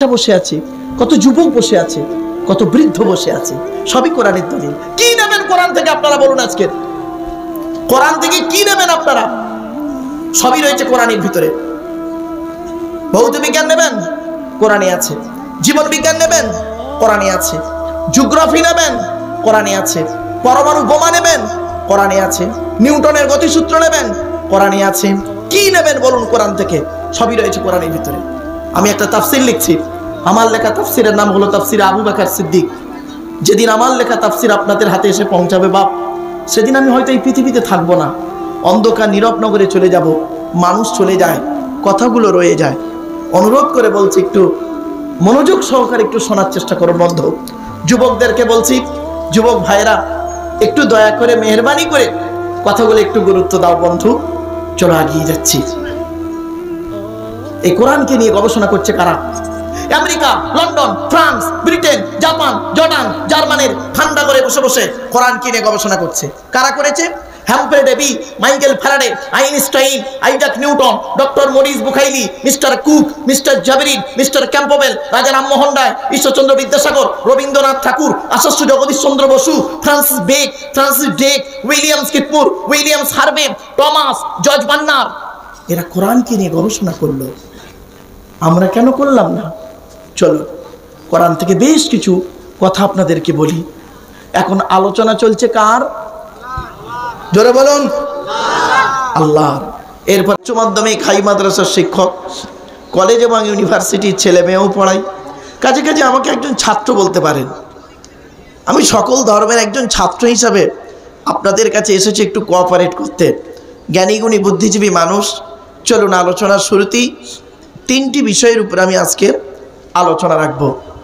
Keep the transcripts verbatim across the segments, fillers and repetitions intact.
বসে আছে, কত যুবক বসে আছে, কত বৃদ্ধ বসে আছে, সবই কোরআনের দলিল। কি নেবেন কোরআন থেকে আপনারা বলুন? আজকে কোরআন থেকে কি নেবেন আপনারা? সবই রয়েছে কোরআনের ভিতরে। ভৌত বিজ্ঞান নেবেন, কোরআনে আছে। জীবন বিজ্ঞান নেবেন, কোরআনে আছে। জিওগ্রাফি নেবেন, কোরআনে আছে। পরমাণু বোমা নেবেন, কোরআনে আছে। নিউটনের গতিসূত্র নেবেন, কোরআনে আছে। কি নেবেন বলুন কোরআন থেকে? সবই রয়েছে কোরআনের ভিতরে। আমি একটা তাফসির লিখছি, আমার লেখা তাফসিরের নাম হলো তাফসির আবু বকর সিদ্দিক। যেদিন আমার লেখা তাফসির আপনাদের হাতে এসে পৌঁছাবে বাপ, সেদিন আমি হয়তো এই পৃথিবীতে থাকবো না, অন্ধকার নীরব নগরে চলে যাব। মানুষ চলে যায়, কথাগুলো রয়ে যায়। অনুরোধ করে বলছি, একটু মনোযোগ সহকারে একটু শোনার চেষ্টা করো বন্ধু। যুবকদেরকে বলছি, যুবক ভাইরা একটু দয়া করে মেহেরবানি করে কথাগুলো একটু গুরুত্ব দাও বন্ধু। চলো এগিয়ে যাচ্ছি। এই কোরআনকে নিয়ে গবেষণা করছে কারা? America, London, France, Britain, Japan, Jordan, জার্মানির ঠান্ডা করে বসে বসে কোরআনকে নিয়ে গবেষণা করছে। কারা করেছে? Humphry Davy, Michael Faraday, Einstein, Isaac Newton, doctor Maurice Bucaille, mister Cook, mister জাভেরিন, mister Campbell, Raja Rammohan Roy, Ishwarchandra Vidyasagar, Rabindranath Tagore, Acharya Jagadish Chandra Bose, Francis বেক, ফ্রান্সিস ড্রেক, উইলিয়ামস কিটমুর, Williams Harvey, Thomas, George Bernard. এরা কোরআনকে নিয়ে গবেষণা করলো। আমরা কেন করলাম না? চলো কোরআন থেকে বেশ কিছু কথা আপনাদেরকে বলি। এখন আলোচনা চলছে কার? জোরে বলুন, আল্লাহর। এরপর উচ্চ মাধ্যমিক, হাই মাদ্রাসার শিক্ষক, কলেজ এবং ইউনিভার্সিটির ছেলে মেয়েও পড়াই। কাজে কাজে আমাকে একজন ছাত্র বলতে পারেন। আমি সকল ধর্মের একজন ছাত্র হিসাবে আপনাদের কাছে এসেছি একটু কোঅপারেট করতে। জ্ঞানীগুণী বুদ্ধিজীবী মানুষ। চলুন আলোচনার শুরুতেই তিনটি বিষয়ের উপর আমি আজকে আলোচনা রাখব।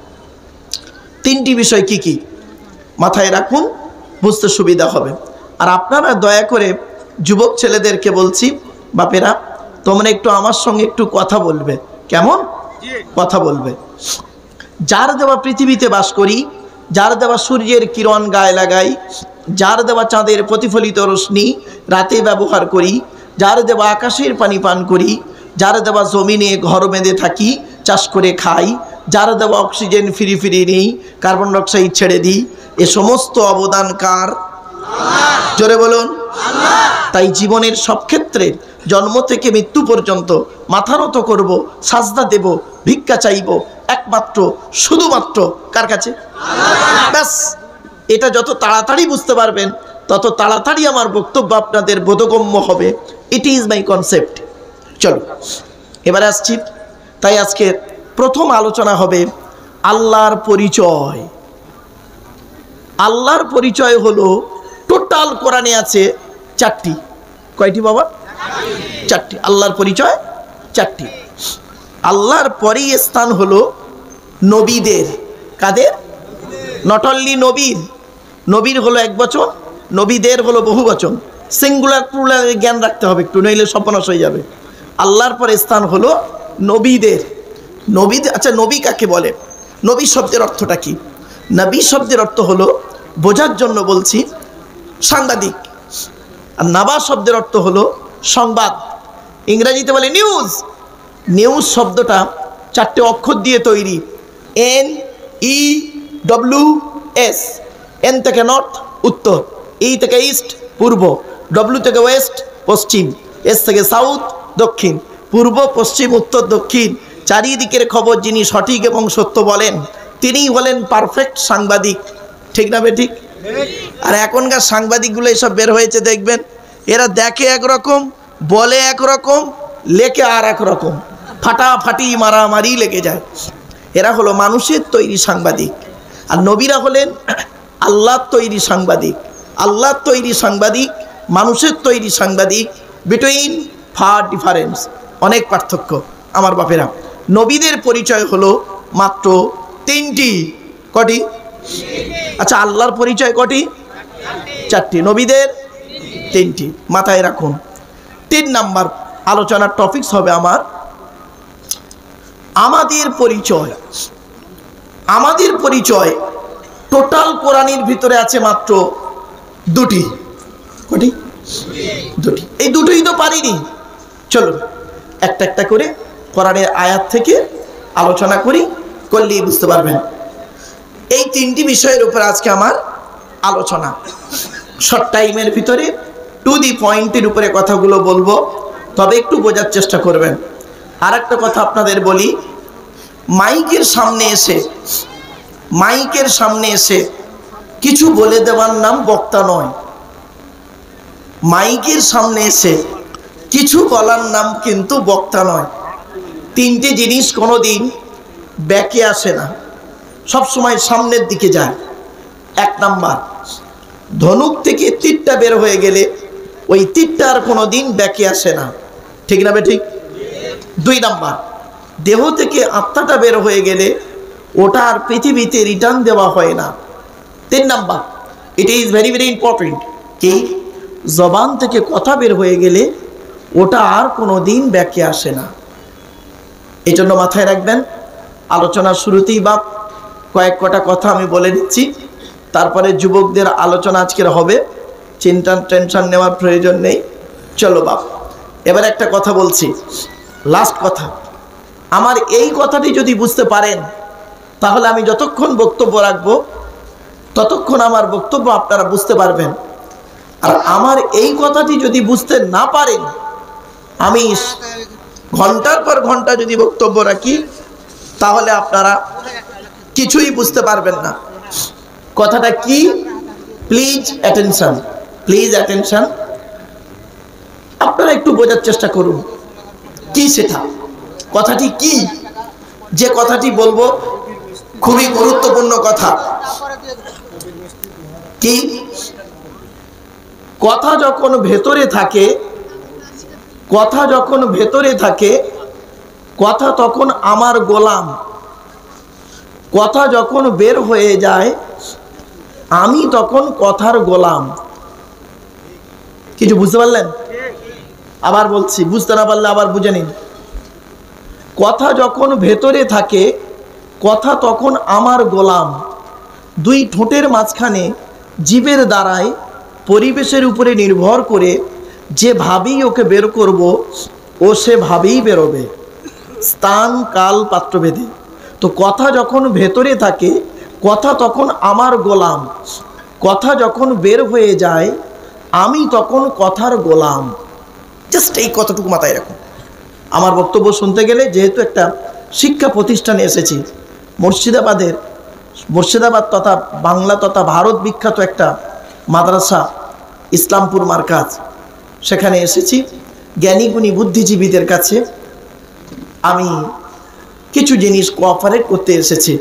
তিনটি বিষয় কি কি মাথায় রাখুন, বুঝতে সুবিধা হবে। আর আপনারা দয়া করে যুবক ছেলেদেরকে বলছি, বাপেরা তোমরা একটু আমার সঙ্গে একটু কথা বলবে। কেমন কথা বলবে? যার দেওয়া পৃথিবীতে বাস করি, যার দেওয়া সূর্যের কিরণ গায়ে লাগাই, যার দেওয়া চাঁদের প্রতিফলিত রশ্মি রাতে ব্যবহার করি, যার দেওয়া আকাশের পানি পান করি, যার দেওয়া জমিনে ঘর বেঁধে থাকি, চাষ করে খাই, যার দেওয়া অক্সিজেন ফিরি ফিরি নেই, কার্বন ডাইঅক্সাইড ছেড়ে দিই, এ সমস্ত অবদান কার? জোরে বলুন। তাই জীবনের সব ক্ষেত্রে জন্ম থেকে মৃত্যু পর্যন্ত মাথা নত করব, সাজদা দেব, ভিক্ষা চাইব একমাত্র শুধুমাত্র কার কাছে? ব্যাস। এটা যত তাড়াতাড়ি বুঝতে পারবেন তত তাড়াতাড়ি আমার বক্তব্য আপনাদের বোধগম্য হবে। It is my concept. চলো এবার আসছি। তাই আজকে প্রথম আলোচনা হবে আল্লাহর পরিচয়। আল্লাহর পরিচয় হলো টোটাল কোরআনে আছে চারটি। কয়টি বাবা? চারটি। আল্লাহর পরিচয় চারটি। আল্লাহর পরেই স্থান হলো নবীদের। কাদের? নট অনলি নবীর। নবীর হলো এক বচন, নবীদের হলো বহু বচন। সিঙ্গুলার প্লুরালের জ্ঞান রাখতে হবে একটু, নইলে সর্বনাশ হয়ে যাবে। আল্লাহর পরে স্থান হলো নবীদের। নবীদের, আচ্ছা নবী কাকে বলে? নবী শব্দের অর্থটা কি? নবী শব্দের অর্থ হলো, বোঝার জন্য বলছি, সাংবাদিক। আর নাবা শব্দের অর্থ হলো সংবাদ। ইংরেজিতে বলে নিউজ। নিউজ শব্দটা চারটে অক্ষর দিয়ে তৈরি। N E W S. N থেকে নর্থ উত্তর, ই থেকে ইস্ট পূর্ব, ডব্লিউ থেকে ওয়েস্ট পশ্চিম, এস থেকে সাউথ দক্ষিণ। পূর্ব পশ্চিম উত্তর দক্ষিণ চারিদিকের খবর যিনি সঠিক এবং সত্য বলেন তিনিই হলেন পারফেক্ট সাংবাদিক। ঠিক না বেঠিক? আর এখনকার সাংবাদিকগুলো এসব বের হয়েছে দেখবেন, এরা দেখে একরকম, বলে একরকম, লেখে আর একরকম, ফাটাফাটি মারামারি লেগে যায়। এরা হলো মানুষের তৈরি সাংবাদিক। আর নবীরা হলেন আল্লাহর তৈরি সাংবাদিক। আল্লাহর তৈরি সাংবাদিক, মানুষের তৈরি সাংবাদিক, বিটুইন ফার ডিফারেন্স, অনেক পার্থক্য আমার বাপেরা। নবীদের পরিচয় হলো মাত্র তিনটি। কটি? আচ্ছা আল্লাহর পরিচয় কটি? চারটি। নবীদের তিনটি। মাথায় রাখুন। তিন নাম্বার আলোচনার টপিকস হবে আমার আমাদের পরিচয়। আমাদের পরিচয় টোটাল কোরআনের ভিতরে আছে মাত্র দুটি। কটি? দুটি। এই দুটোই তো পারিনি। চলুন একটা একটা করে কোরআনের আয়াত থেকে আলোচনা করি, করলেই বুঝতে পারবেন। এই তিনটি বিষয়ের উপর আজকে আমার আলোচনা। শর্ট টাইমের ভিতরে টু দি পয়েন্টের উপরে কথাগুলো বলবো, তবে একটু বোঝার চেষ্টা করবেন। আর একটা কথা আপনাদের বলি, মাইকের সামনে এসে মাইকের সামনে এসে কিছু বলে দেওয়ার নাম বক্তা নয়। মাইকের সামনে এসে কিছু বলার নাম কিন্তু বক্তা নয়। তিনটে জিনিস কোনোদিন ব্যাকে আসে না, সব সময় সামনের দিকে যায়। এক নাম্বার, ধনুক থেকে তীরটা বের হয়ে গেলে ওই তীরটা আর কোনোদিন ব্যাকে আসে না, ঠিক না বেঠিক? দুই নাম্বার, দেহ থেকে আত্মাটা বের হয়ে গেলে ওটা আর পৃথিবীতে রিটার্ন দেওয়া হয় না। তিন number, it is very very important, কি জবান থেকে কথা বের হয়ে গেলে ওটা আর কোনো দিন ব্যাকে আসে না। এই জন্য মাথায় রাখবেন, আলোচনার শুরুতেই বাপ কয়েক কটা কথা আমি বলে দিচ্ছি, তারপরে যুবকদের আলোচনা আজকের হবে, চিন্তা টেনশন নেওয়ার প্রয়োজন নেই। চলো বাপ, এবার একটা কথা বলছি, লাস্ট কথা। আমার এই কথাটি যদি বুঝতে পারেন তাহলে আমি যতক্ষণ বক্তব্য রাখবো ততক্ষণ আমার বক্তব্য আপনারা বুঝতে পারবেন। আর আমার এই কথাটি যদি বুঝতে না পারেন, আমি ঘন্টার পর ঘন্টা যদি বক্তব্য রাখি তাহলে আপনারা কিছুই বুঝতে পারবেন না। কথাটা কি? Please attention, please attention. আপনারা একটু বোঝার চেষ্টা করুন কি সেটা, কথাটি কি, যে কথাটি বলবো খুবই গুরুত্বপূর্ণ কথা। কি কথা যখন ভেতরে থাকে, কথা যখন ভেতরে থাকে, কথা তখন আমার গোলাম। কথা যখন বের হয়ে যায় আমি তখন কথার গোলাম। কিছু বুঝতে পারলেন? আবার বলছি, বুঝতে না পারলে আবার বুঝে নিন। কথা যখন ভেতরে থাকে, কথা তখন আমার গোলাম। দুই ঠোঁটের মাঝখানে জীবের দ্বারায় পরিবেশের উপরে নির্ভর করে যে ভাবেই ওকে বের করব ও সে ভাবেই বেরোবে, স্থান কাল পাত্রভেদে। তো কথা যখন ভেতরে থাকে, কথা তখন আমার গোলাম। কথা যখন বের হয়ে যায় আমি তখন কথার গোলাম। জাস্ট এই কতটুকু মাথায় রাখুন। আমার বক্তব্য শুনতে গেলে, যেহেতু একটা শিক্ষা প্রতিষ্ঠানে এসেছি, মুর্শিদাবাদের মুর্শিদাবাদ তথা বাংলা তথা ভারত বিখ্যাত একটা মাদ্রাসা ইসলামপুর মার্কাজ, সেখানে এসেছি জ্ঞানীগুণী বুদ্ধিজীবীদের কাছে আমি কিছু জিনিস কোঅপারেট করতে এসেছি।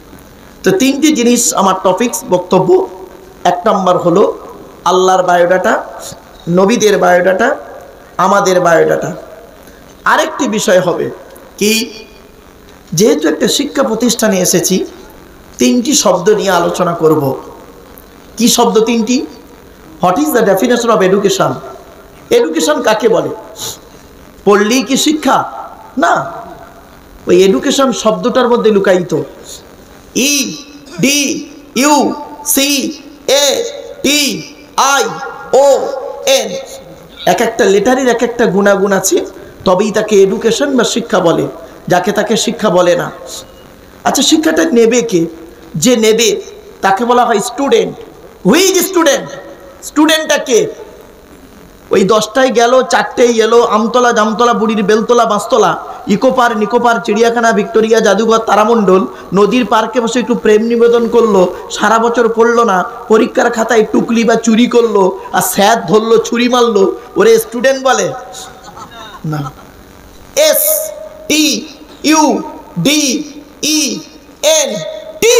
তো তিনটি জিনিস আমার টপিকস বক্তব্য। এক নম্বর হলো আল্লাহর বায়োডাটা, নবীদের বায়োডাটা, আমাদের বায়োডাটা। আরেকটি বিষয় হবে কি, যেহেতু একটা শিক্ষা প্রতিষ্ঠানে এসেছি তিনটি শব্দ নিয়ে আলোচনা করব। কি শব্দ তিনটি? What is the definition of education? Education কাকে বলে? পড়লেই কি শিক্ষা? না, ওই এডুকেশন শব্দটার মধ্যে লুকায়িত E D U C A T I O N, এক একটা লেটারের এক একটা গুণাগুণ আছে, তবেই তাকে এডুকেশন বা শিক্ষা বলে, যাকে তাকে শিক্ষা বলে না। আচ্ছা, শিক্ষাটা নেবে কে? যে নেবে তাকে বলা হয় স্টুডেন্ট। Who is student? স্টুডেন্টটা কে? ওই দশটায় গেল, চারটেই এলো, আমতলা জামতলা বুড়ির বেলতলা বাঁশতলা, ইকোপার নিকোপার, চিড়িয়াখানা, ভিক্টোরিয়া, জাদুঘর, তারামণ্ডল, নদীর পার্কে বসে একটু প্রেম নিবেদন করলো, সারা বছর পড়লো না, পরীক্ষার খাতায় টুকলি বা চুরি করলো, আর স্যার ধরলো, ছুরি মারলো, ওরে স্টুডেন্ট বলে না। S T U D E N T,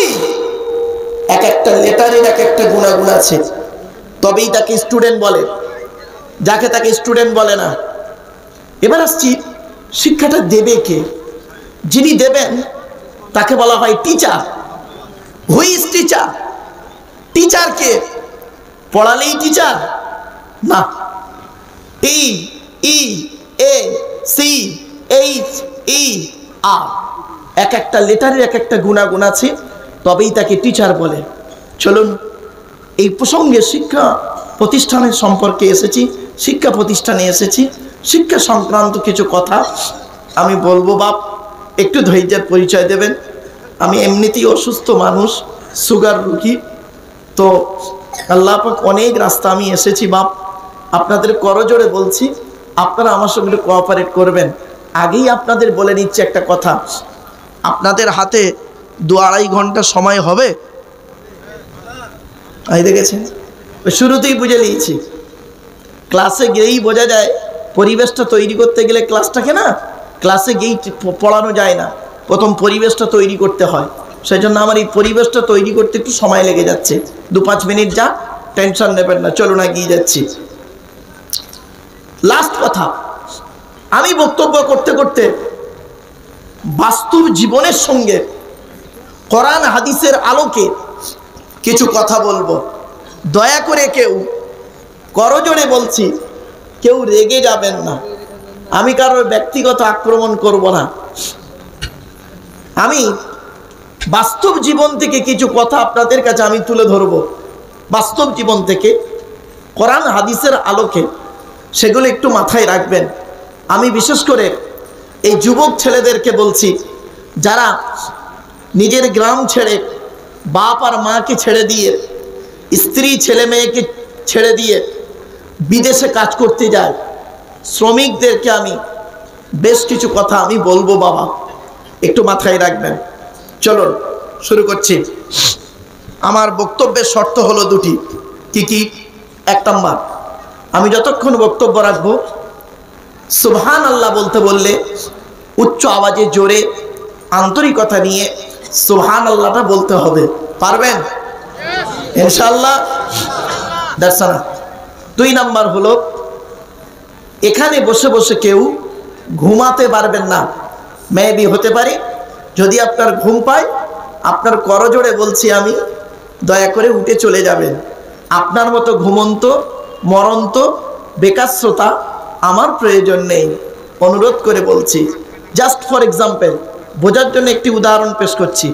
এক একটা লেটারের এক একটা গুণাগুণ আছে, তবেই তাকে স্টুডেন্ট বলে, যাকে তাকে স্টুডেন্ট বলে না। এবার আসছি, শিক্ষাটা দেবে কে? যিনি দেবেন তাকে বলা হয় teacher. Who is teacher? Teacher কে? পড়ালেই টিচার না। T E A C H E আর, এক একটা লেটারের এক একটা গুণাগুণ আছে, তবেই তাকে টিচার বলে। চলুন, এই প্রসঙ্গে শিক্ষা প্রতিষ্ঠানের সম্পর্কে এসেছি, শিক্ষা প্রতিষ্ঠানে এসেছি, শিক্ষা সংক্রান্ত কিছু কথা আমি বলবো। বাপ, একটু ধৈর্যের পরিচয় দেবেন। আমি এমনিতেই অসুস্থ মানুষ, সুগার রুগী। তো আল্লাহ পাক অনেক রাস্তা আমি এসেছি বাপ, আপনাদের করজোড়ে বলছি আপনারা আমার সঙ্গে একটু কোঅপারেট করবেন। আগেই আপনাদের বলে নিচ্ছে একটা কথা, আপনাদের হাতে দু আড়াই ঘন্টা সময় হবে। এই দেখেছেন, শুরুতেই বুঝে নিয়েছি। ক্লাসে গিয়েই বোঝা যায়, পরিবেশটা তৈরি করতে গেলে ক্লাসটাকে না ক্লাসে গিয়েই পড়ানো যায় না, প্রথম পরিবেশটা তৈরি করতে হয়। সেই জন্য আমার এই পরিবেশটা তৈরি করতে একটু সময় লেগে যাচ্ছে। দু পাঁচ মিনিট যা, টেনশন নেবেন না, চলুন এগিয়ে যাচ্ছি। লাস্ট কথা, আমি বক্তব্য করতে করতে বাস্তব জীবনের সঙ্গে কোরআন হাদিসের আলোকে কিছু কথা বলবো। দয়া করে কেউ, করজোড়ে বলছি, কেউ রেগে যাবেন না। আমি কারোর ব্যক্তিগত আক্রমণ করব না। আমি বাস্তব জীবন থেকে কিছু কথা আপনাদের কাছে আমি তুলে ধরব, বাস্তব জীবন থেকে কোরআন হাদিসের আলোকে, সেগুলো একটু মাথায় রাখবেন। আমি বিশেষ করে এই যুবক ছেলেদেরকে বলছি, যারা নিজের গ্রাম ছেড়ে, বাপ আর মাকে ছেড়ে দিয়ে, স্ত্রী ছেলে মেয়েকে ছেড়ে দিয়ে বিদেশে কাজ করতে যায়, শ্রমিকদেরকে আমি বেশ কিছু কথা আমি বলবো বাবা, একটু মাথায় রাখবেন। চলুন শুরু করছি। আমার বক্তব্যের শর্ত হলো দুটি। কি কি? এক নম্বর, আমি যতক্ষণ বক্তব্য রাখবো সুবহান আল্লাহ বলতে বললে উচ্চ আওয়াজে জোরে আন্তরিকতা নিয়ে সুবহান আল্লাহটা বলতে হবে। পারবেন ইনশাআল্লাহ? দর্শনা। দুই নাম্বার হলো, এখানে বসে বসে কেউ ঘুমাতে পারবেন না। মেবি হতে পারে যদি আপনার ঘুম পায়, আপনার করজোড়ে বলছি আমি, দয়া করে উঠে চলে যাবেন। আপনার মতো ঘুমন্ত মরন্ত বেকার শ্রোতা আমার প্রয়োজন নেই, অনুরোধ করে বলছি। জাস্ট ফর এক্সাম্পল, বোঝার জন্য একটি উদাহরণ পেশ করছি।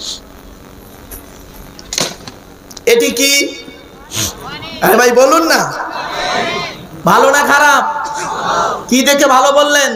এটি কি? আরে ভাই বলুন না, ভালো না খারাপ? কি দেখে ভালো বললেন?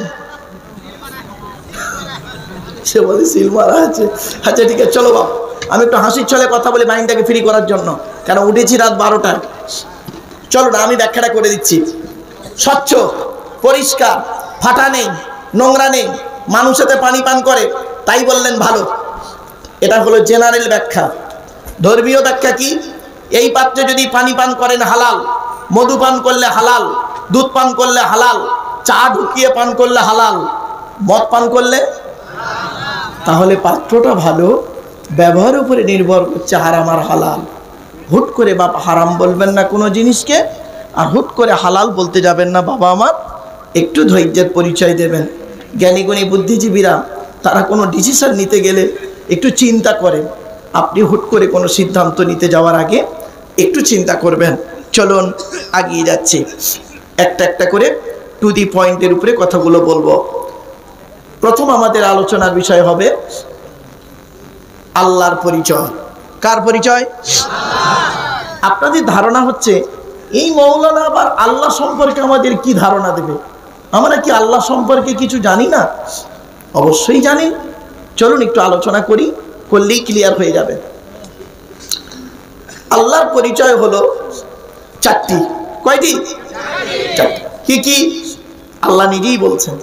সে বলে সিল মারা আছে। আচ্ছা ঠিক আছে, চলো বাপ, আমি একটু হাসির ছলে কথা বলি মাইন্ডটাকে ফ্রি করার জন্য, কেন উঠেছি রাত বারোটায়। চলো না, আমি ব্যাখ্যাটা করে দিচ্ছি। স্বচ্ছ, পরিষ্কার, ফাটা নেই, নোংরা নেই, মানুষ এতে পানি পান করে, তাই বললেন ভালো। এটা হলো জেনারেল ব্যাখ্যা। ধর্মীয় ব্যাখ্যা কি? এই পাত্রে যদি পানি পান করেন হালাল, মধু পান করলে হালাল, দুধ পান করলে হালাল, চা ঢুকিয়ে পান করলে হালাল, মদ পান করলে, তাহলে পাত্রটা ভালো, ব্যবহারের উপরে নির্ভর করছে হারাম আর হালাল। হুট করে বাবা হারাম বলবেন না কোনো জিনিসকে, আর হুট করে হালাল বলতে যাবেন না বাবা আমার। একটু ধৈর্যের পরিচয় দেবেন। জ্ঞানীগুণী বুদ্ধিজীবীরা তারা কোনো ডিসিশন নিতে গেলে একটু চিন্তা করেন। আপনি হুট করে কোনো সিদ্ধান্ত নিতে যাওয়ার আগে একটু চিন্তা করবেন। চলুন এগিয়ে যাচ্ছি, একটা একটা করে টু দি পয়েন্টের উপরে কথাগুলো বলবো। প্রথম আমাদের আলোচনার বিষয় হবে আল্লাহর পরিচয়। কার পরিচয়? আপনাদের ধারণা হচ্ছে এই মৌলানা আবার আল্লাহ সম্পর্কে আমাদের কি ধারণা দেবে? আমরা কি আল্লাহ সম্পর্কে কিছু জানি না? অবশ্যই জানি। চলুন একটু আলোচনা করি, করলেই ক্লিয়ার হয়ে যাবে। আল্লাহর পরিচয় হলো চারটি। কয়টি? চারটি। কি কি? আল্লাহ নিজেই বলছেন।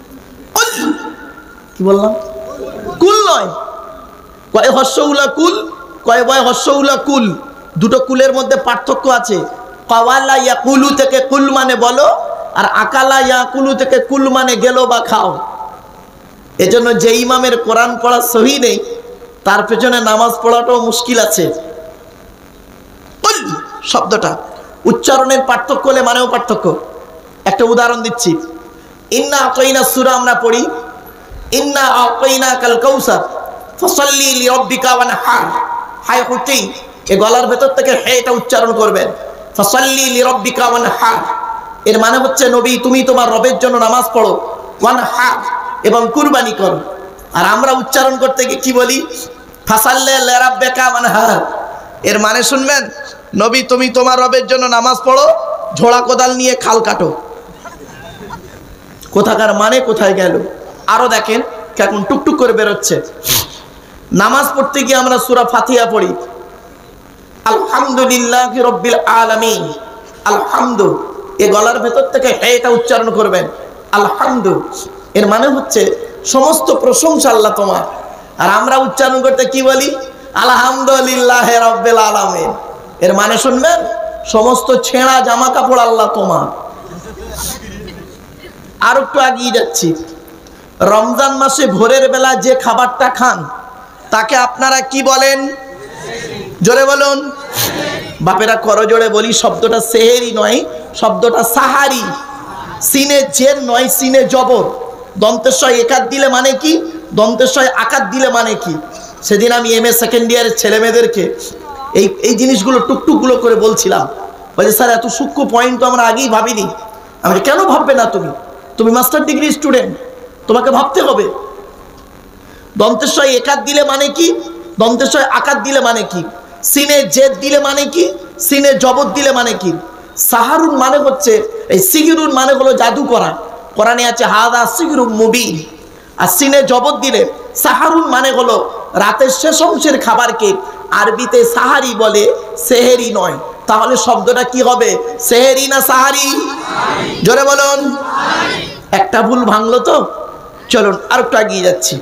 কি বললাম? কুল নয়, কয় হর্ষউলা কুল, কয় বয় হর্ষউলা কুল। দুটো কুলের মধ্যে পার্থক্য আছে। কাওয়ালা ইয়াকুলু থেকে কুল মানে বলো, আর আকালা ইয়াকুলু থেকে কুল মানে গেল বা খাও। এজন্য যে ইমামের কোরআন পড়া সহি নেই, তার পেছনে নামাজ পড়াটাও মুশকিল আছে। কুল শব্দটা উচ্চারণের পার্থক্য হলে মানেও পার্থক্য। একটা উদাহরণ দিচ্ছি। ইন্না আতাইনা সূরা আমরা পড়ি, ইন্না আতাইনা কাল কাউসার ফাসাল্লি লিরাব্বিকা ওয়ানহার। হায় হতেই এই গলার ভেতর থেকে হে এটা উচ্চারণ করবেন, ফাসাল্লি লিরাব্বিকা ওয়ানহার। এর মানে হচ্ছে নবী তুমি তোমার রবের জন্য নামাজ পড়ো, ওয়ানহার এবং কুরবানি করো। আর আমরা উচ্চারণ করতে গিয়ে কি বলি? ফাসাল্লি লিরাব্বিকা ওয়ানহার। এর মানে শুনবেন, নবী তুমি তোমার রবের জন্য নামাজ পড়ো, ঝোড়া কোদাল নিয়ে খাল কাটো। কোথাকার মানে কোথায় গেল? আরো দেখেন কেমন টুকটুক করে বেরোচ্ছে। নামাজ পড়তে গিয়ে আমরা সূরা ফাতিহা পড়ি, আলহামদুলিল্লাহি রাব্বিল আলামিন। আলহামদু, এই গলার ভেতর থেকে এটা উচ্চারণ করবেন, আলহামদু। এর মানে হচ্ছে সমস্ত প্রশংসা আল্লাহ তোমার। আর আমরা উচ্চারণ করতে কি বলি? আলহামদুলিল্লাহি রাব্বিল আলামিন। এর মানে শুনবেন, সমস্ত ছেঁড়া জামা কাপড় আল্লাহ তোমার। আর একটু এগিয়ে যাচ্ছি, রমজান মাসে ভোরের বেলা যে খাবারটা খান তাকে আপনারা কি বলেন? জোরে বলুন। বাপেরা করো জোরে বলি, শব্দটা সেহেরি নয়, শব্দটা সাহারি। সিনে জের নয়, সিনে জবর। দন্তেশ্বয় একাত দিলে মানে কি, দন্তেশ্বয় আকাত দিলে মানে কি? সেদিন আমি এম এ সেকেন্ড ইয়ারের ছেলে মেয়েদেরকে এই এই জিনিসগুলো টুকটুকগুলো করে বলছিলাম। বলছে স্যার এত সূক্ষ্ম পয়েন্ট তো আমরা আগেই ভাবিনি। আমি কেন ভাববে না তুমি? তুমি মাস্টার ডিগ্রি স্টুডেন্ট, তোমাকে ভাবতে হবে। দন্তেশ্বয় একাত দিলে মানে কি, দন্তেশ্বয় আকাত দিলে মানে কি, সিনে জেদ দিলে মানে কি, সিনে জবর দিলে মানে কি? সাহারুন মানে হচ্ছে, এই সিগিরুন মানে হলো জাদু করা। কোরআনে আছে হাদা সিগরুম মুবিন। আর সিনে জবর দিলে সাহারুন মানে হলো রাতের শেষ অংশের খাবারকে আরবিতে সাহারি বলে, সেহেরি নয়। তাহলে শব্দটা কি হবে? সেহেরি না সাহারি? জোরে বলুন। একটা ভুল ভাঙলো তো। চলুন আর একটু এগিয়ে যাচ্ছি।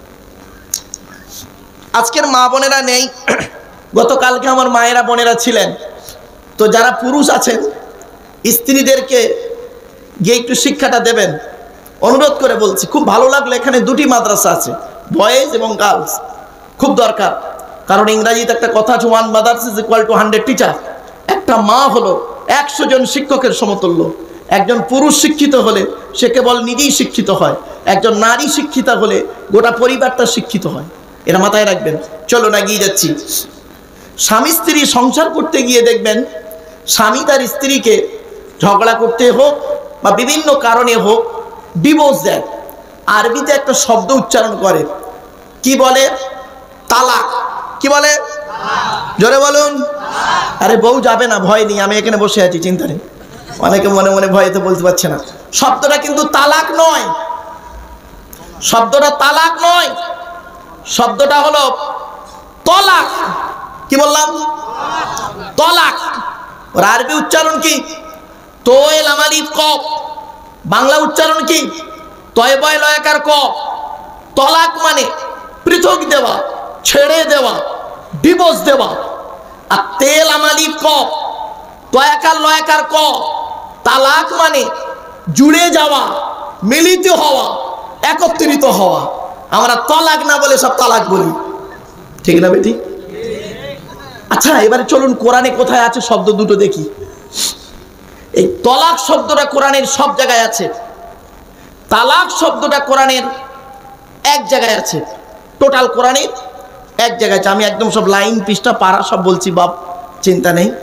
আজকের মা বোনেরা নেই, গতকালকে আমার মায়েরা বোনেরা ছিলেন। তো যারা পুরুষ আছেন স্ত্রীদেরকে গিয়ে একটু শিক্ষাটা দেবেন, অনুরোধ করে বলছি। খুব ভালো লাগলো, এখানে দুটি মাদ্রাসা আছে, বয়েজ এবং গার্লস। খুব দরকার, কারণ ইংরাজিতে একটা কথা আছে, one mothers is equal to hundred teacher. একটা মা হলো একশো জন শিক্ষকের সমতুল্য। একজন পুরুষ শিক্ষিত হলে সে কেবল নিজেই শিক্ষিত হয়, একজন নারী শিক্ষিতা হলে গোটা পরিবারটা শিক্ষিত হয়। এটা মাথায় রাখবেন। চলো না এগিয়ে যাচ্ছি। স্বামী স্ত্রী সংসার করতে গিয়ে দেখবেন স্বামী তার স্ত্রীকে ঝগড়া করতে হোক বা বিভিন্ন কারণে হোক ডিভোর্স দেয়। আরবিতে একটা শব্দ উচ্চারণ করে, কি বলে? তালাক। কি বলে? জোরে বলুন। আরে বউ যাবে না, ভয় নেই, আমি এখানে বসে আছি, চিন্তা নেই। অনেকে মনে মনে ভয়তে বলতে পারছে না। শব্দটা কিন্তু তালাক নয়, শব্দটা তালাক নয়, শব্দটা হলো তলাক। কি বললাম? তলাক। ওর আরবি উচ্চারণ কি? তোয়েল আমালিফ কফ। বাংলা উচ্চারণ কি? তয় বয় লয়াকার ক। তলাক মানে পৃথক দেওয়া, ছেড়ে দেওয়া, ডিভোর্স দেওয়া। আর তেল আমালিফ কফ, তয়াকার লয়াকার ক। তালাক মানে জুড়ে যাওয়া, মিলিত হওয়া, একত্রিত হওয়া। আমরা তলাক না বলে সব তালাক বলি, ঠিক না বেটি? আচ্ছা এবারে চলুন কোরআনে কোথায় আছে শব্দ দুটো দেখি। এই তলাক শব্দটা কোরআনের সব জায়গায় আছে, তালাক শব্দটা কোরআনের এক জায়গায় আছে, টোটাল কোরআনের এক জায়গায় আছে। আমি একদম সব লাইন পৃষ্ঠা পারা সব বলছি, বাপ চিন্তা নেই।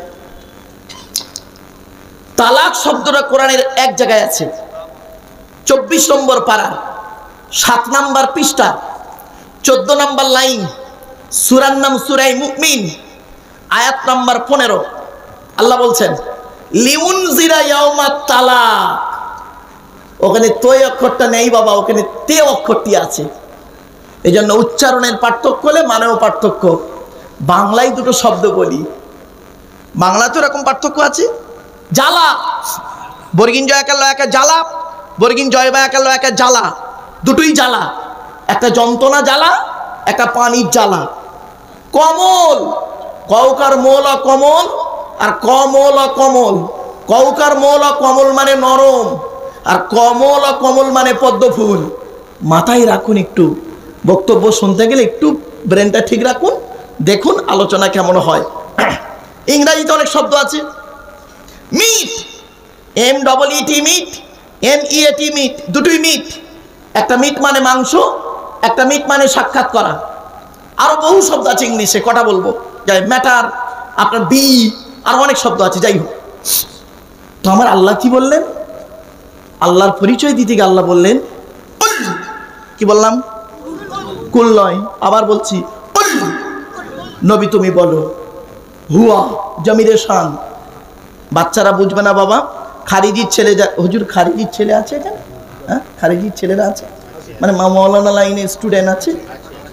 তালাক শব্দটা কোরআনের এক জায়গায় আছে, চব্বিশ নম্বর পারা, সাত নম্বর পৃষ্ঠা, চোদ্দ নম্বর লাইন, সূরার নাম সূরা মুমিন, আয়াত নম্বর পনেরো। আল্লাহ বলছেন লিউনজিরা ইয়াউমাত তালাক। ওখানে তৈ অক্ষরটা নেই বাবা, ওখানে তে অক্ষরটি আছে। এই জন্য উচ্চারণের পার্থক্য হলে মানেও পার্থক্য। বাংলায় দুটো শব্দ বলি, বাংলা তো এরকম পার্থক্য আছে। জ্বালা, বর্গিন জয়াকার লয়াকা জ্বালা, বর্গিন জয় বায়াকার লয়াকা জ্বালা, দুটোই জ্বালা। একটা যন্ত্রণা জ্বালা, একটা পানির জ্বালা। কমল, কৌকার মোল কমল আর কমল কমল। কৌকার মোল কমল মানে নরম, আর কমল কমল মানে পদ্ম ফুল। মাথায় রাখুন, একটু বক্তব্য শুনতে গেলে একটু ব্রেনটা ঠিক রাখুন, দেখুন আলোচনা কেমন হয়। ইংরাজিতে অনেক শব্দ আছে। Meet, M double E T meet, M E A T meat, দুটোই মিট। একটা মিট মানে মাংস, একটা মিট মানে সাক্ষাৎ করা। আরো বহু শব্দ আছে ইংলিশে, কটা বলবো, যাই ম্যাটার, আপনার বি, আর অনেক শব্দ আছে। যাই হোক, তো আমার আল্লাহ কি বললেন? আল্লাহর পরিচয় দিতে গিয়ে আল্লাহ বললেন, কি বললাম? কুল নয়, আবার বলছি নবী তুমি বলো। হুয়া জমিরে শান। বাচ্চারা বুঝবে না বাবা, খারিজির ছেলে, হুজুর খারিজির ছেলে আছে এখানে? হ্যাঁ, খারিজির ছেলেরা আছে মানে মা মৌলানা লাইনে স্টুডেন্ট আছে।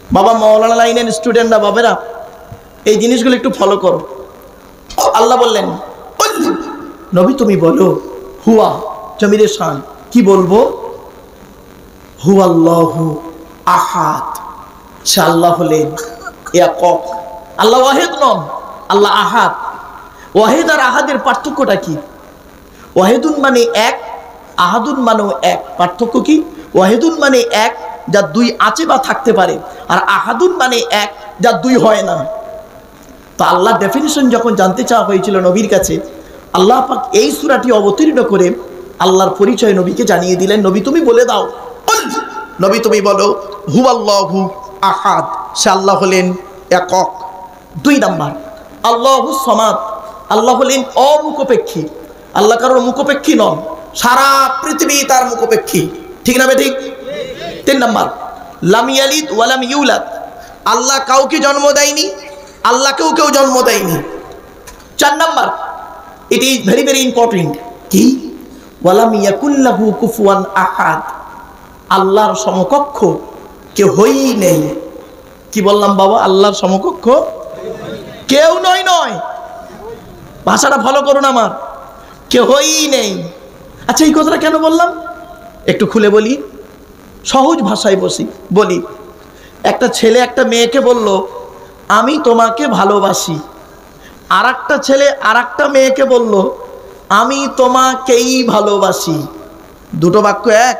বাবা মাওলানা লাইনের স্টুডেন্টরা বাবেরা এই জিনিসগুলো একটু ফলো করো। আল্লাহ বললেন নবী তুমি বলো হুয়া জমিরে শান কি বলবো, হুয়াল্লাহু আহাদ, সে আল্লাহ হলেন একক, আল্লাহ ওয়াহিদ নন, আল্লাহ আহাদ। ওয়াহিদ আর আহাদের পার্থক্যটা কি? ওয়াহিদুন মানে এক, আহাদুন মানেও এক। পার্থক্য কি? ওয়াহিদুন মানে এক যার দুই আছে বা থাকতে পারে, আর আহাদুন মানে এক যার দুই হয় না। তো আল্লাহ ডেফিনিশন যখন জানতে চাওয়া হয়েছিল নবীর কাছে, আল্লাহ পাক এই সূরাটি অবতীর্ণ করে আল্লাহর পরিচয় নবীকে জানিয়ে দিলেন। নবী তুমি বলে দাও, নবী তুমি বলো হুয়াল্লাহু আহাদ, সে আল্লাহ হলেন একক। দুই নাম্বার আল্লাহু সামাদ, আল্লাহ হলেন অমুখপেক্ষী। আল্লাহ কারোর মুখপেক্ষী নন, সারা পৃথিবী তার মুখপেক্ষী, ঠিক না ঠিক? তিন নাম্বার লাম ইয়ালিদ ওয়া লাম ইউলাদ, আল্লাহ কাউকে জন্ম দেয়নি, আল্লাহ কেউ কেউ জন্ম দেয়নি। চার number it is very very important, কি ওয়া লাম ইয়াকুল লাহু কুফুয়ান আহাদ, আল্লাহর সমকক্ষ কেউই নেই। কি বললাম বাবা? আল্লাহর সমকক্ষ কেউ নয় নয়, ভাষাটা ফলো করুন আমার, কেউই নেই। আচ্ছা এই কথাটা কেন বললাম একটু খুলে বলি, সহজ ভাষায় বসি বলি। একটা ছেলে একটা মেয়েকে বলল আমি তোমাকে ভালোবাসি, আর একটা ছেলে আর একটা মেয়েকে বলল আমি তোমাকেই ভালোবাসি, দুটো বাক্য এক?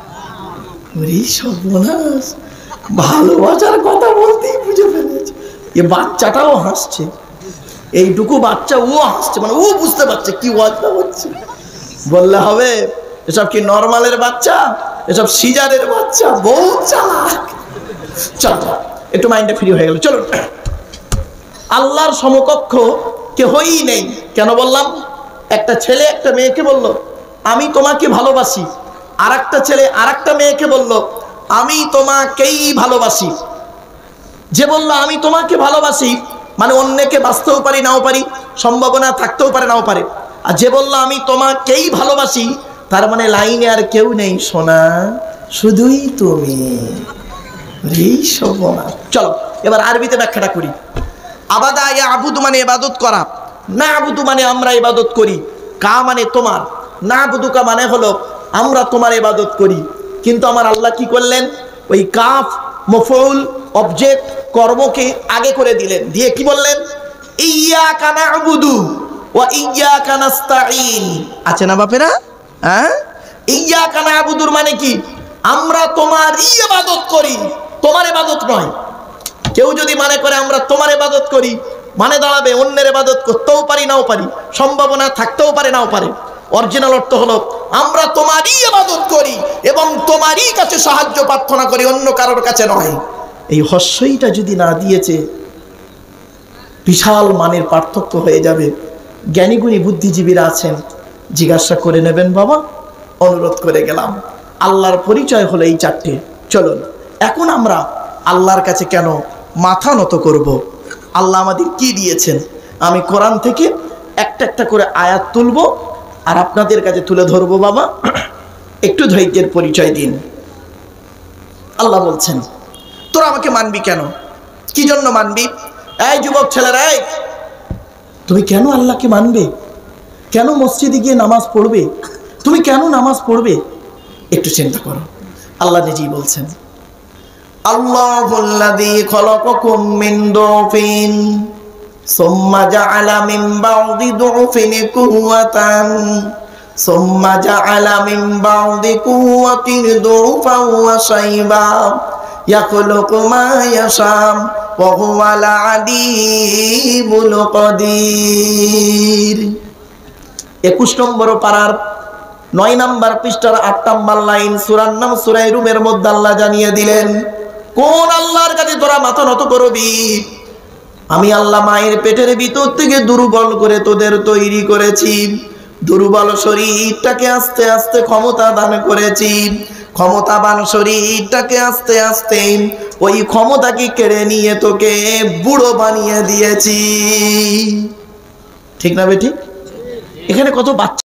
সর্বনাশ, ভালোবাসার কথা বলতেই বুঝে ফেলেছে। এ বাচ্চাটাও হাসছে, এইটুকু বাচ্চা ও হাসছে, মানে ও বুঝতে পারছে কি ওয়াজটা হচ্ছে। বললে হবে এসব কি নরমালের বাচ্চা, এসব সিজারের বাচ্চা, বহুত চালাক। চলো একটু মাইন্ডটা ফ্রি হয়ে গেল। চলো, আল্লাহর সমকক্ষ কেউই নেই। কেন বললাম? একটা ছেলে একটা মেয়েকে বলল আমি তোমাকে ভালোবাসি, আর একটা ছেলে আর একটা মেয়েকে বলল আমি তোমাকেই ভালোবাসি। যে বলল আমি তোমাকে ভালোবাসি মানে অন্যকে বাঁচতেও পারি নাও পারি, সম্ভাবনা থাকতেও পারে নাও পারে। আর যে বলল আমি তোমাকেই ভালোবাসি তার মানে লাইনে আর কেউ নেই, সোনা শুধুই তুমি। চলো এবার আরবিতে ব্যাখ্যাটা করি। আবাদা ইয়া আবুদু মানে ইবাদত করা, না আবুদু মানে আমরা ইবাদত করি, কা মানে তোমার, না আবুদুকা মানে হলো আমরা তোমার ইবাদত করি। কিন্তু আমার আল্লাহ কি করলেন? ওই কাফ মফউল অবজেক্ট কর্মকে আগে করে দিলেন, দিয়ে কি বললেন? ইয়্যাকা না'বুদু ওয়া ইয়্যাকা নাস্তাঈন। আছে না বাপেরা? হ্যাঁ, ইয়্যাকা না'বুদুর মানে কি? আমরা তোমারই ইবাদত করি, তোমার ইবাদত নয়। কেউ যদি মনে করে আমরা তোমার ইবাদত করি, মানে দাঁড়াবে অন্যের ইবাদত করতেও পারি নাও পারি, সম্ভাবনা থাকতেও পারে নাও পারে। অরিজিনাল অর্থ হলো আমরা তোমারই ইবাদত করি এবং তোমারই কাছে সাহায্য প্রার্থনা করি, অন্য কারোর কাছে নয়। এই হস্যইটা যদি না দিয়েছে বিশাল মানের পার্থক্য হয়ে যাবে। জ্ঞানীগুণী বুদ্ধিজীবীরা আছেন, জিজ্ঞাসা করে নেবেন বাবা, অনুরোধ করে গেলাম। আল্লাহর পরিচয় হলো এই চারটে। চলুন এখন আমরা আল্লাহর কাছে কেন মাথা নত করব, আল্লাহ আমাদের কি দিয়েছেন, আমি কোরআন থেকে একটা একটা করে আয়াত তুলব আর আপনাদের কাছে তুলে ধরবো। বাবা একটু ধৈর্যের পরিচয় দিন। আল্লাহ বলছেন তোরা আমাকে মানবি কেন, কি জন্য মানবি? এই যুবক ছেলেরা, এই তুমি কেন আল্লাহকে মানবে? কেন মসজিদে গিয়ে নামাজ পড়বে? তুমি কেন নামাজ পড়বে? একটু চিন্তা করো। আল্লাহ নিজেই বলছেন আল্লাহুল্লাযী খলাকাকুম মিন দুফিন সুম্মা জাআলা মিন বা'দি দুফিন কুওয়াতান সুম্মা জাআলা মিন বা'দি কুওয়াতিন দুফান ওয়া শাইবা ইয়াখলুকু মা ইয়াশা ওয়া হুয়াল আলীমুল কাদির। একুশ নম্বর পারার নয় নম্বর পৃষ্ঠার আট নম্বর লাইন, সূরার নাম সূরা রুমের মধ্যে আল্লাহ জানিয়ে দিলেন কোন আল্লাহর কাছে তোরা মাথা নত করবি? আমি আল্লাহ মায়ের পেটের ভিতর থেকে দুর্বল করে তোদের তৈরি করেছি, দুর্বল শরীরটাকে আস্তে আস্তে ক্ষমতা দান করেছি, ক্ষমতাবান শরীরটাকে আস্তে আস্তে ওই ক্ষমতাকে কেড়ে নিয়ে তোকে বুড়ো বানিয়ে দিয়েছি। ঠিক না বেটি? এখানে কত বাচ্চা